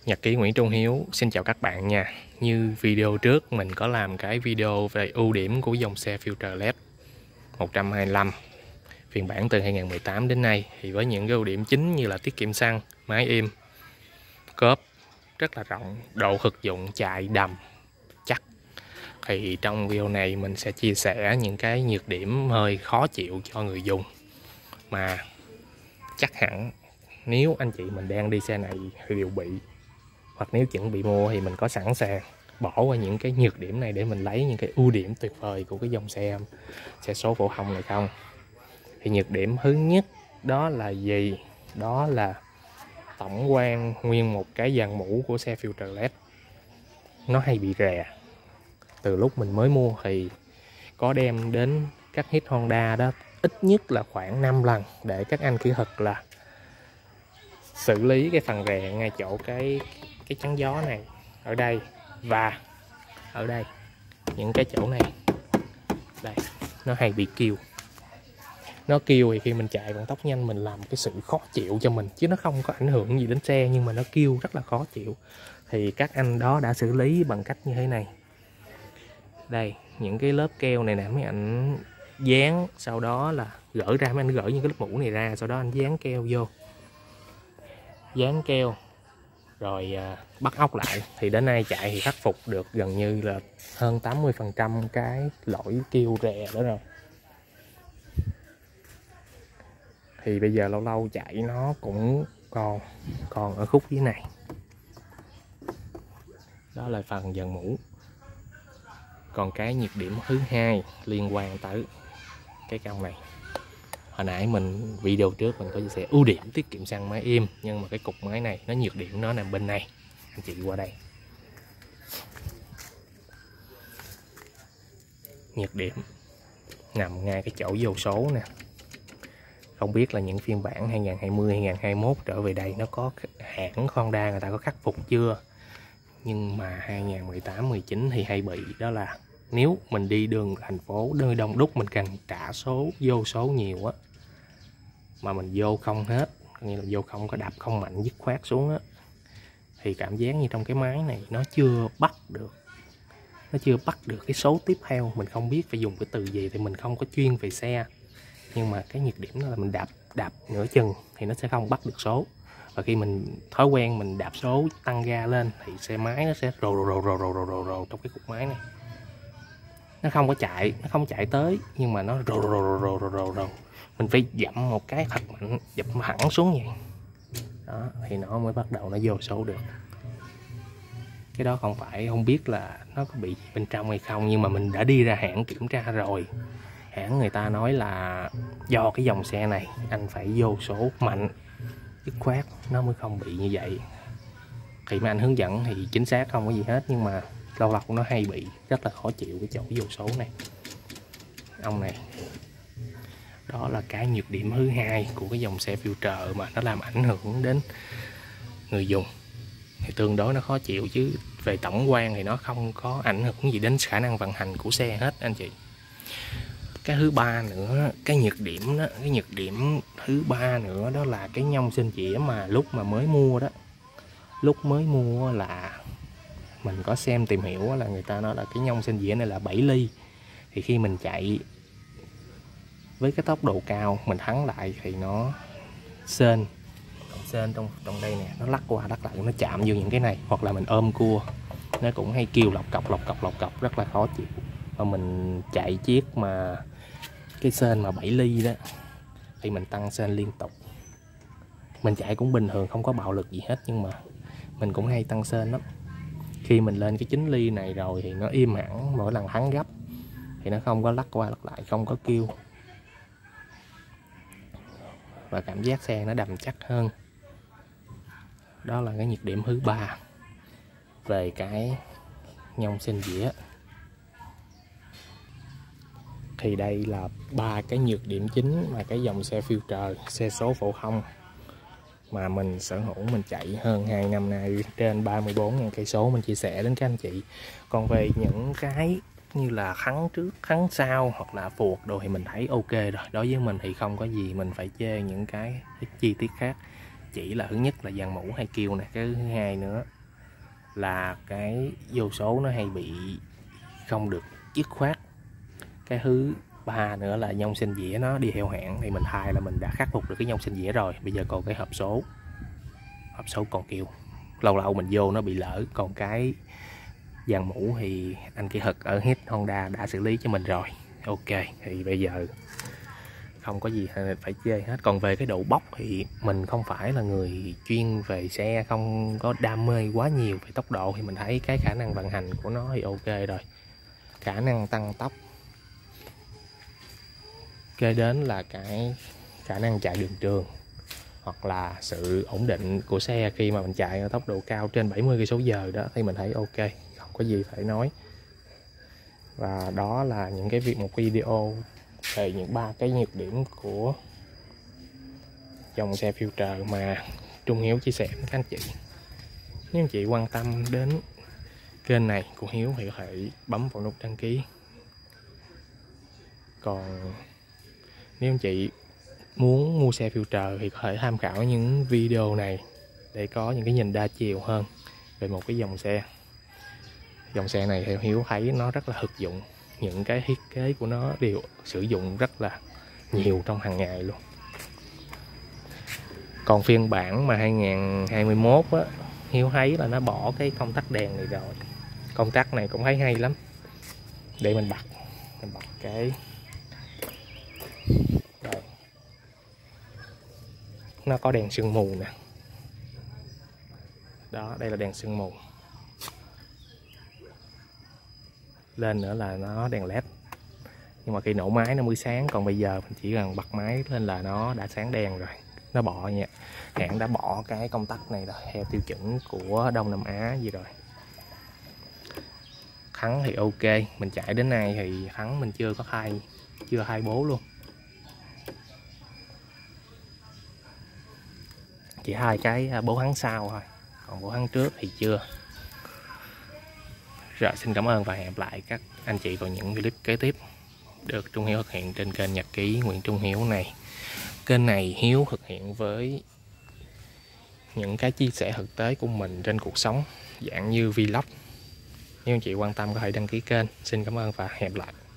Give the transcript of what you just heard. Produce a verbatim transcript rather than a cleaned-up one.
Nhật ký Nguyễn Trung Hiếu xin chào các bạn nha. Như video trước mình có làm cái video về ưu điểm của dòng xe Future led một trăm hai mươi lăm phiên bản từ hai nghìn không trăm mười tám đến nay, thì với những cái ưu điểm chính như là tiết kiệm xăng, máy im, cốp rất là rộng, độ thực dụng chạy đầm chắc, thì trong video này mình sẽ chia sẻ những cái nhược điểm hơi khó chịu cho người dùng mà chắc hẳn nếu anh chị mình đang đi xe này thì đều bị, hoặc nếu chuẩn bị mua thì mình có sẵn sàng bỏ qua những cái nhược điểm này để mình lấy những cái ưu điểm tuyệt vời của cái dòng xe xe số phổ thông này không. Thì nhược điểm thứ nhất đó là gì? Đó là tổng quan nguyên một cái dàn mũ của xe Future led nó hay bị rè. Từ lúc mình mới mua thì có đem đến các hit Honda đó ít nhất là khoảng năm lần để các anh kỹ thuật là xử lý cái phần rè ngay chỗ cái cái chắn gió này ở đây và ở đây, những cái chỗ này đây nó hay bị kêu. Nó kêu thì khi mình chạy vận tốc nhanh mình làm cái sự khó chịu cho mình, chứ nó không có ảnh hưởng gì đến xe, nhưng mà nó kêu rất là khó chịu. Thì các anh đó đã xử lý bằng cách như thế này. Đây, những cái lớp keo này nè, mấy anh dán, sau đó là gỡ ra, mấy anh gỡ những cái lớp mũ này ra, sau đó anh dán keo vô, dán keo rồi à, bắt ốc lại. Thì đến nay chạy thì khắc phục được gần như là hơn tám mươi phần trăm cái lỗi kêu rè đó rồi. Thì bây giờ lâu lâu chạy nó cũng còn còn ở khúc dưới này. Đó là phần dàn mũ. Còn cái nhược điểm thứ hai liên quan tới cái cong này. Hồi nãy mình video trước mình có chia sẻ ưu điểm tiết kiệm xăng, máy im, nhưng mà cái cục máy này nó nhược điểm nó nằm bên này. Anh chị qua đây. Nhược điểm nằm ngay cái chỗ vô số nè. Không biết là những phiên bản hai nghìn không trăm hai mươi, hai nghìn không trăm hai mươi mốt trở về đây nó có hãng Honda người ta có khắc phục chưa. Nhưng mà hai nghìn không trăm mười tám, mười chín thì hay bị, đó là nếu mình đi đường thành phố nơi đông đúc mình cần trả số vô số nhiều á, mà mình vô không hết, nghĩa là vô không có đạp không mạnh dứt khoát xuống á, thì cảm giác như trong cái máy này nó chưa bắt được nó chưa bắt được cái số tiếp theo. Mình không biết phải dùng cái từ gì thì mình không có chuyên về xe, nhưng mà cái nhược điểm đó là mình đạp đạp nửa chừng thì nó sẽ không bắt được số. Và khi mình thói quen mình đạp số tăng ga lên thì xe máy nó sẽ rồ rồ rồ rồ rồ rồ rồ trong cái cục máy này. Nó không có chạy, nó không chạy tới, nhưng mà nó rồ rồ rồ rồ rồ rồ rồ. Mình phải dậm một cái thật mạnh, dậm hẳn xuống vậy. Đó, thì nó mới bắt đầu nó vô số được. Cái đó không phải, không biết là nó có bị bên trong hay không, nhưng mà mình đã đi ra hãng kiểm tra rồi. Hãng người ta nói là do cái dòng xe này anh phải vô số mạnh dứt khoát nó mới không bị như vậy. Thì mấy anh hướng dẫn thì chính xác không có gì hết, nhưng mà lâu lâu nó hay bị, rất là khó chịu cái chỗ vô số này, ông này. Đó là cái nhược điểm thứ hai của cái dòng xe Future mà nó làm ảnh hưởng đến người dùng. Thì tương đối nó khó chịu, chứ về tổng quan thì nó không có ảnh hưởng gì đến khả năng vận hành của xe hết anh chị. Cái thứ ba nữa, cái nhược điểm đó, cái nhược điểm thứ ba nữa đó là cái nhông sinh chĩa mà lúc mà mới mua đó. Lúc mới mua là mình có xem tìm hiểu là người ta nói là cái nhông sinh dĩa này là bảy ly. Thì khi mình chạy với cái tốc độ cao mình thắng lại thì nó sên sên trong trong đây nè, nó lắc qua lắc lại, nó chạm vô những cái này, hoặc là mình ôm cua nó cũng hay kêu lọc cọc lọc cọc lọc cọc, rất là khó chịu. Và mình chạy chiếc mà cái sên mà bảy ly đó thì mình tăng sên liên tục. Mình chạy cũng bình thường, không có bạo lực gì hết, nhưng mà mình cũng hay tăng sên lắm. Khi mình lên cái chín ly này rồi thì nó im hẳn, mỗi lần thắng gấp thì nó không có lắc qua lắc lại, không có kêu, và cảm giác xe nó đầm chắc hơn. Đó là cái nhược điểm thứ ba về cái nhông sinh dĩa. Thì đây là ba cái nhược điểm chính mà cái dòng xe Future, xe số phổ thông mà mình sở hữu, mình chạy hơn hai năm nay, trên ba mươi bốn nghìn cây số mình chia sẻ đến các anh chị. Còn về những cái như là thắng trước, thắng sau hoặc là phuộc đồ thì mình thấy ok rồi. Đối với mình thì không có gì mình phải chê những cái, cái chi tiết khác. chỉ là thứ nhất là dàn mũ hay kêu nè, cái thứ hai nữa là cái vô số nó hay bị không được dứt khoát, cái thứ ba nữa là nhông sinh dĩa nó đi theo hãng, thì mình thay là mình đã khắc phục được cái nhông sinh dĩa rồi, bây giờ còn cái hộp số hộp số còn kêu, lâu lâu mình vô nó bị lỡ. Còn cái dàn mũ thì anh kỹ thuật ở Hit Honda đã xử lý cho mình rồi. Ok, thì bây giờ không có gì phải chê hết. Còn về cái độ bốc thì mình không phải là người chuyên về xe, không có đam mê quá nhiều về tốc độ, thì mình thấy cái khả năng vận hành của nó thì ok rồi, khả năng tăng tốc, kế đến là cái khả năng chạy đường trường hoặc là sự ổn định của xe khi mà mình chạy ở tốc độ cao trên bảy mươi cây số giờ đó, thì mình thấy ok, không có gì phải nói. Và đó là những cái việc một video về những ba cái nhược điểm của dòng xe Future mà Trung Hiếu chia sẻ với các anh chị. Nếu anh chị quan tâm đến kênh này của Hiếu thì có thể bấm vào nút đăng ký. Còn nếu anh chị muốn mua xe Future thì có thể tham khảo những video này để có những cái nhìn đa chiều hơn về một cái dòng xe. Dòng xe này theo Hiếu thấy nó rất là thực dụng, những cái thiết kế của nó đều sử dụng rất là nhiều trong hàng ngày luôn. Còn phiên bản mà hai nghìn hai mươi mốt á, Hiếu thấy là nó bỏ cái công tắc đèn này rồi. Công tắc này cũng thấy hay lắm. Để mình bật mình bật cái đây. Nó có đèn sương mù nè. Đó, đây là đèn sương mù. Lên nữa là nó đèn led, nhưng mà khi nổ máy nó mới sáng, còn bây giờ mình chỉ cần bật máy lên là nó đã sáng đèn rồi. Nó bỏ nha, hãng đã bỏ cái công tắc này rồi, theo tiêu chuẩn của Đông Nam Á gì rồi. Thắng thì ok, mình chạy đến nay thì thắng mình chưa có thay, chưa thay bố luôn, chỉ hai cái bố thắng sau thôi, còn bố thắng trước thì chưa. Rồi, xin cảm ơn và hẹn gặp lại các anh chị vào những clip kế tiếp được Trung Hiếu thực hiện trên kênh Nhật ký Nguyễn Trung Hiếu này. Kênh này Hiếu thực hiện với những cái chia sẻ thực tế của mình trên cuộc sống, dạng như vlog. Nếu anh chị quan tâm có thể đăng ký kênh. Xin cảm ơn và hẹn gặp lại.